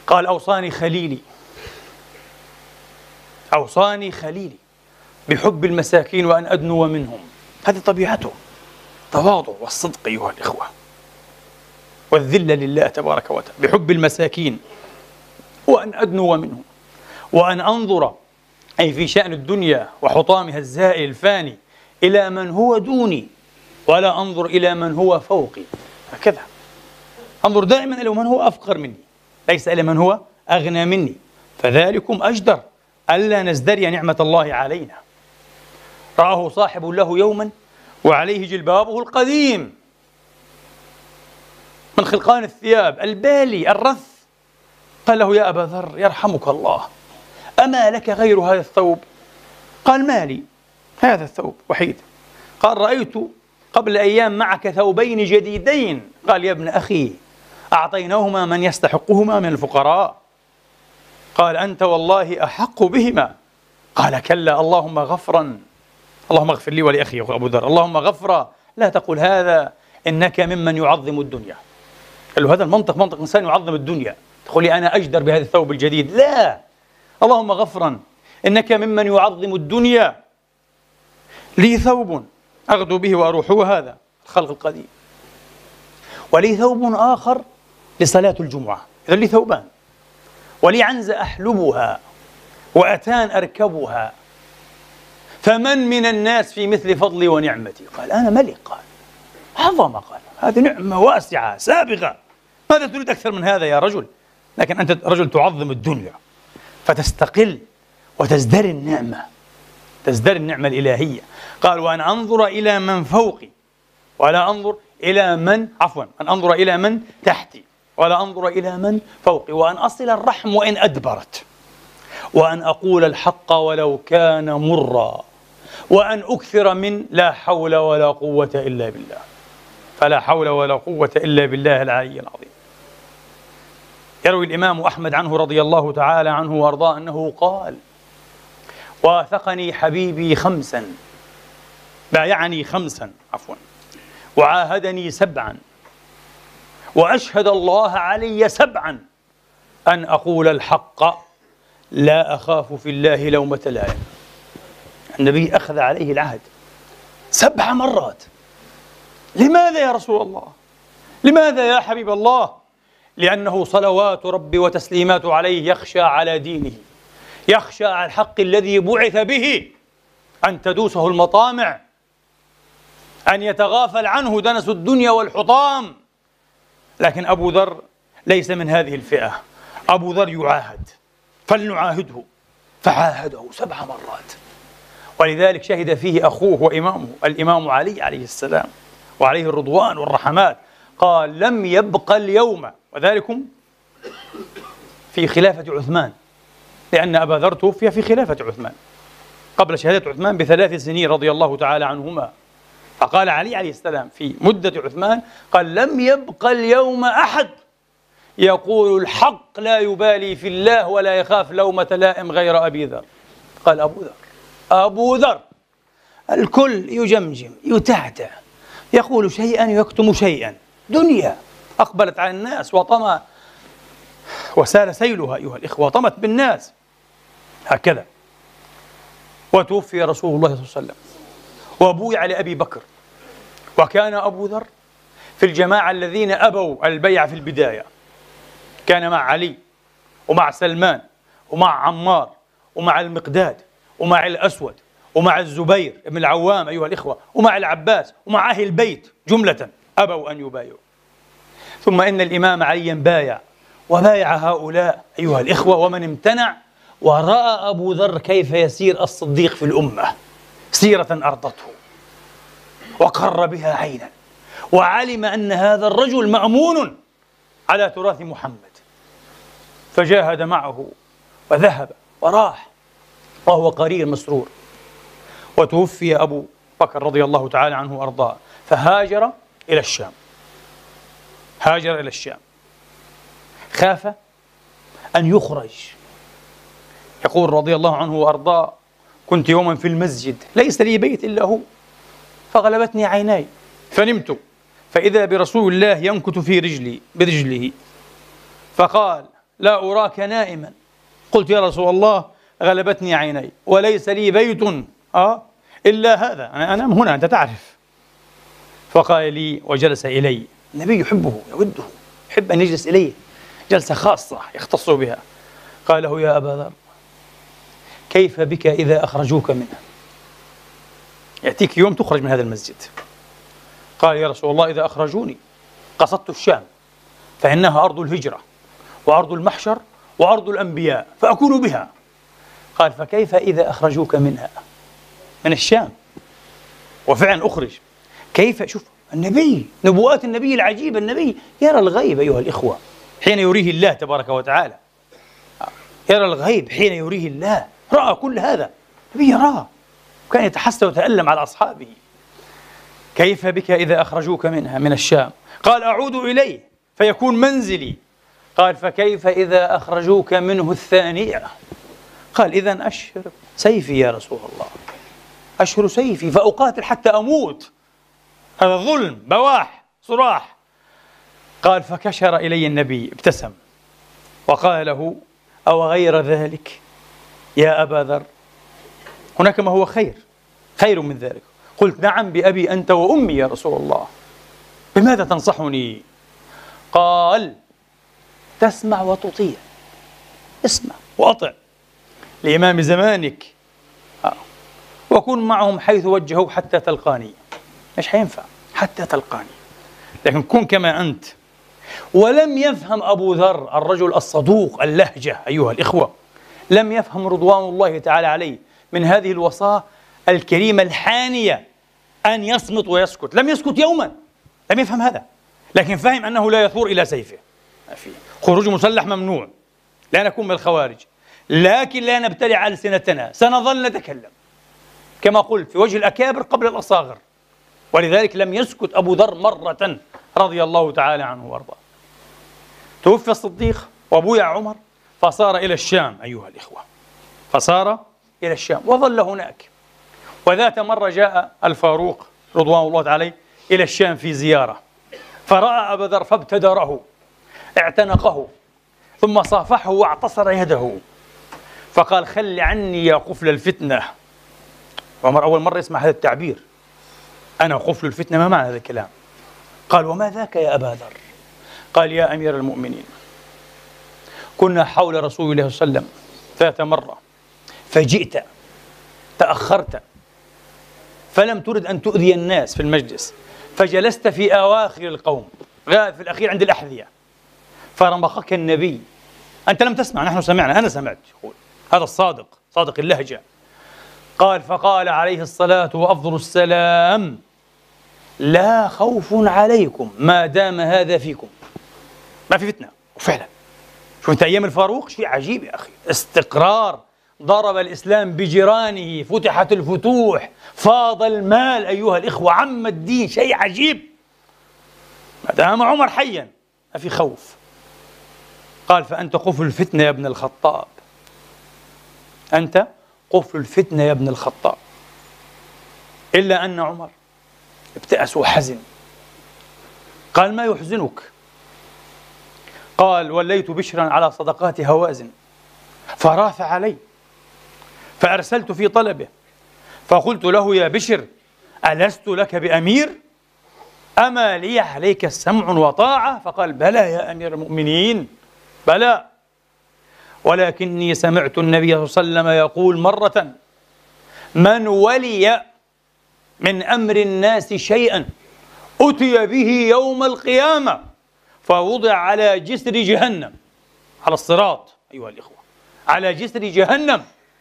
قال: أوصاني خليلي بحب المساكين وأن أدنو منهم. هذه طبيعته، التواضع والصدق أيها الإخوة، والذلة لله تبارك وتعالى، بحب المساكين وأن أدنو منهم، وأن أنظر أي في شأن الدنيا وحطامها الزائل الفاني إلى من هو دوني، ولا أنظر إلى من هو فوقي. هكذا أنظر دائما إلى من هو أفقر مني، ليس إلى من هو أغنى مني، فذلكم أجدر ألا نزدري نعمة الله علينا. رآه صاحب له يوما وعليه جلبابه القديم من خلقان الثياب البالي الرث، قال له: يا أبا ذر يرحمك الله، أما لك غير هذا الثوب؟ قال: ما لي، هذا الثوب وحيد. قال: رأيت قبل أيام معك ثوبين جديدين. قال: يا ابن أخي، أعطيناهما من يستحقهما من الفقراء. قال: أنت والله أحق بهما. قال: كلا، اللهم غفرا، اللهم اغفر لي ولأخي أبو ذر، اللهم غفرا، لا تقل هذا إنك ممن يعظم الدنيا. قال له: هذا المنطق منطق إنسان يعظم الدنيا، تقول لي أنا أجدر بهذا الثوب الجديد؟ لا، اللهم غفرا إنك ممن يعظم الدنيا، لي ثوب أغدو به وأروح، هو هذا الخلق القديم، ولي ثوب آخر لصلاة الجمعة. إذا لي ثوبان، ولي عنزة أحلبها وأتان أركبها، فمن من الناس في مثل فضلي ونعمتي؟ قال: أنا ملك. قال: عظمة. قال: هذه نعمة واسعة سابغة، ماذا تريد أكثر من هذا يا رجل؟ لكن أنت رجل تعظم الدنيا فتستقل وتزدري النعمة، تزدري النعمة الإلهية. قال: وأن أنظر إلى من فوقي ولا أنظر إلى من أن أنظر إلى من تحتي ولا أنظر إلى من فوقي، وأن أصل الرحم وإن أدبرت، وأن أقول الحق ولو كان مرا، وأن أكثر من لا حول ولا قوة إلا بالله. فلا حول ولا قوة إلا بالله العلي العظيم. يروي الإمام أحمد عنه رضي الله تعالى عنه وأرضاه أنه قال: واثقني حبيبي خمسا، بايعني خمسا وعاهدني سبعا، وأشهد الله علي سبعا، أن أقول الحق لا أخاف في الله لومة لائم. النبي أخذ عليه العهد 7 مرات. لماذا يا رسول الله؟ لماذا يا حبيب الله؟ لأنه صلوات ربي وتسليماته عليه يخشى على دينه، يخشى على الحق الذي بعث به، أن تدوسه المطامع، أن يتغافل عنه دنس الدنيا والحطام. لكن أبو ذر ليس من هذه الفئة. أبو ذر يعاهد، فلنعاهده، فعاهده 7 مرات. ولذلك شهد فيه أخوه وإمامه الإمام علي عليه السلام وعليه الرضوان والرحمات، قال: لم يبق اليوم، وذلكم في خلافة عثمان، لأن أبا ذر توفي في خلافة عثمان قبل شهادة عثمان ب3 سنين رضي الله تعالى عنهما. فقال علي عليه السلام في مدة عثمان، قال: لم يبق اليوم أحد يقول الحق لا يبالي في الله ولا يخاف لومة لائم غير أبي ذر. قال أبو ذر الكل يجمجم يتعتع، يقول شيئا يكتم شيئا، دنيا أقبلت على الناس وطمى وسال سيلها أيها الإخوة، وطمت بالناس هكذا. وتوفي رسول الله صلى الله عليه وسلم وبويع لأبي بكر، وكان أبو ذر في الجماعة الذين أبوا البيع في البداية، كان مع علي ومع سلمان ومع عمار ومع المقداد ومع الأسود ومع الزبير بن العوام أيها الإخوة ومع العباس ومع أهل البيت جملة أبوا أن يبايعوا. ثم إن الإمام عليا بايع وبايع هؤلاء أيها الإخوة، ومن امتنع، ورأى أبو ذر كيف يسير الصديق في الأمة سيرة أرضته وقر بها عينا، وعلم أن هذا الرجل مأمون على تراث محمد، فجاهد معه وذهب وراح وهو قرير مسرور. وتوفي أبو بكر رضي الله تعالى عنه وأرضاه، فهاجر إلى الشام، هاجر إلى الشام، خاف أن يخرج. يقول رضي الله عنه وأرضاه: كنت يوما في المسجد ليس لي بيت إلا هو، فغلبتني عيناي فنمت، فإذا برسول الله ينكت في رجلي برجله، فقال: لا أراك نائما. قلت يا رسول الله غلبتني عيني وليس لي بيت إلا هذا، أنا أنام هنا أنت تعرف. فقال لي وجلس إلي. النبي يحبه يوده، يحب أن يجلس إليه جلسة خاصة يختص بها. قال له يا أبا ذر كيف بك إذا أخرجوك منه؟ يأتيك يوم تخرج من هذا المسجد. قال يا رسول الله إذا أخرجوني قصدت الشام فإنها أرض الهجرة وأرض المحشر وأرض الأنبياء فأكون بها. قال فكيف إذا أخرجوك منها؟ من الشام، وفعلا أخرج. كيف؟ شوف النبي، نبوءات النبي العجيبة، النبي يرى الغيب أيها الإخوة حين يريه الله تبارك وتعالى، يرى الغيب حين يريه الله، رأى كل هذا، النبي يراه، كان يتحسر ويتألم على أصحابه. كيف بك إذا أخرجوك منها من الشام؟ قال أعود إليه فيكون منزلي. قال فكيف إذا أخرجوك منه الثانية؟ قال إذن أشهر سيفي يا رسول الله، أشهر سيفي فأقاتل حتى أموت، هذا ظلم بواح صراح. قال فكشر إلي النبي ابتسم وقال له أو غير ذلك يا أبا ذر؟ هناك ما هو خير من ذلك. قلت نعم بأبي أنت وأمي يا رسول الله. بماذا تنصحني؟ قال تسمع وتطيع، اسمع وأطع لإمام زمانك، وكن معهم حيث وجهوا حتى تلقاني. مش حينفع حتى تلقاني، لكن كن كما أنت. ولم يفهم أبو ذر الرجل الصدوق اللهجة أيها الإخوة، لم يفهم رضوان الله تعالى عليه من هذه الوصاة الكريمة الحانية أن يصمت ويسكت. لم يسكت يوما، لم يفهم هذا، لكن فهم أنه لا يثور إلى سيفه. خروج مسلح ممنوع، لا نكون من الخوارج، لكن لا نبتلع ألسنتنا، سنظل نتكلم كما قلت في وجه الأكابر قبل الأصاغر. ولذلك لم يسكت أبو ذر مرة رضي الله تعالى عنه وارضاه. توفي الصديق وبويع عمر فصار إلى الشام أيها الإخوة، فصار إلى الشام وظل هناك. وذات مرة جاء الفاروق رضوان الله عليه إلى الشام في زيارة، فرأى أبا ذر فابتدره، اعتنقه، ثم صافحه واعتصر يده، فقال خل عني يا قفل الفتنة. عمر أول مرة يسمع هذا التعبير، أنا قفل الفتنة، ما معنى هذا الكلام؟ قال وما ذاك يا أبا ذر؟ قال يا أمير المؤمنين كنا حول رسول الله صلى الله عليه وسلم ذات مرة فجئت تأخرت فلم ترد أن تؤذي الناس في المجلس، فجلست في أواخر القوم، غاد في الأخير عند الأحذية، فرمقك النبي. أنت لم تسمع، نحن سمعنا، أنا سمعت. يقول هذا الصادق صادق اللهجة. قال فقال عليه الصلاة وأفضل السلام لا خوف عليكم ما دام هذا فيكم، ما في فتنة. وفعلا شوف أنت أيام الفاروق شيء عجيب يا أخي، استقرار، ضرب الإسلام بجيرانه، فتحت الفتوح، فاض المال أيها الإخوة، عم الدين، شيء عجيب. ما دام عمر حيا ما في خوف. قال فأنت قفل الفتنة يا ابن الخطاب، أنت قفل الفتنة يا ابن الخطاب. إلا أن عمر ابتأس وحزن. قال ما يحزنك؟ قال وليت بشرا على صدقات هوازن فراث علي، فأرسلت في طلبه، فقلت له يا بشر ألست لك بأمير؟ أما لي عليك السمع وطاعة؟ فقال بلى يا أمير المؤمنين، بلى، ولكني سمعت النبي صلى الله عليه وسلم يقول مرة من ولي من أمر الناس شيئا أتي به يوم القيامة فوضع على جسر جهنم، على الصراط أيها الإخوة، على جسر جهنم،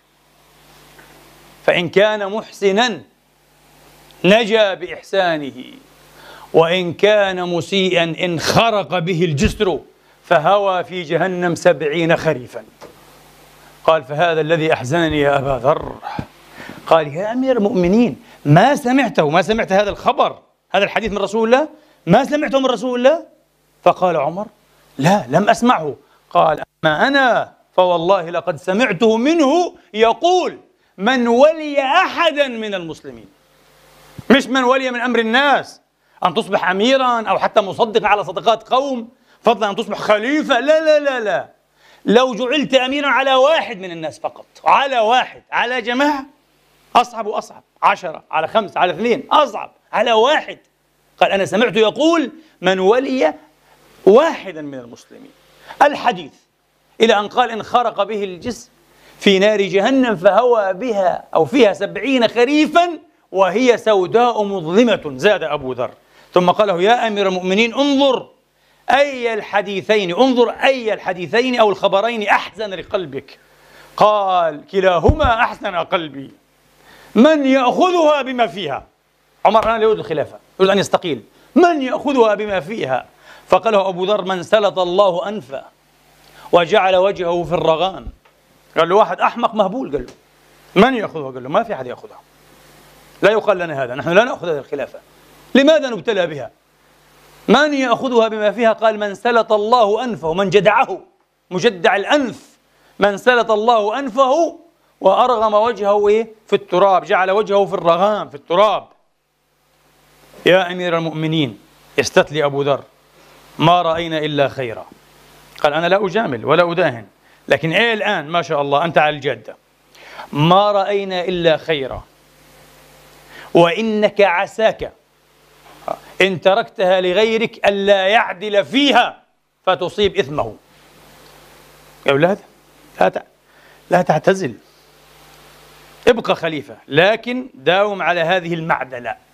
فإن كان محسنا نجا بإحسانه، وإن كان مسيئا انخرق به الجسر فهوى في جهنم 70 خريفا. قال فهذا الذي أحزنني يا أبا ذر. قال يا أمير المؤمنين ما سمعت هذا الخبر، هذا الحديث من رسول الله؟ ما سمعته من رسول الله؟ فقال عمر لا لم أسمعه. قال أما أنا فوالله لقد سمعته منه يقول من ولي أحدا من المسلمين، مش من ولي من أمر الناس، أن تصبح أميرا أو حتى مصدقا على صدقات قوم، فضلا أن تصبح خليفة، لا لا لا لا، لو جعلت أميرا على واحد من الناس فقط، على واحد، على جماعة أصعب وأصعب، 10 على 5 على 2 أصعب، على واحد. قال أنا سمعت يقول من ولي واحدا من المسلمين، الحديث إلى أن قال إن خرق به الجسم في نار جهنم فهوى بها أو فيها 70 خريفا وهي سوداء مظلمة. زاد أبو ذر ثم قال له يا أمير المؤمنين انظر أي الحديثين أو الخبرين أحزن لقلبك. قال كلاهما أحزن قلبي، من يأخذها بما فيها؟ عمر الآن لا يريد الخلافة، يريد أن يستقيل، من يأخذها بما فيها؟ فقال له أبو ذر من سلط الله أنفه وجعل وجهه في الرغام. قال له واحد أحمق مهبول، قال له من يأخذها؟ قال له ما في أحد يأخذها، لا يقال لنا هذا، نحن لا نأخذ هذه الخلافة، لماذا نبتلى بها؟ من يأخذها بما فيها؟ قال من سلط الله أنفه، من جدعه، مجدع الأنف، من سلط الله أنفه وأرغم وجهه في التراب، جعل وجهه في الرغام في التراب. يا أمير المؤمنين، يستتلي أبو ذر، ما رأينا إلا خيرا. قال أنا لا أجامل ولا أداهن، لكن إيه الآن ما شاء الله أنت على الجادة، ما رأينا إلا خيرا، وإنك عساك إن تركتها لغيرك ألا يعدل فيها فتصيب إثمه. يا أولاد لا تعتزل، ابقى خليفة، لكن داوم على هذه المعدلة،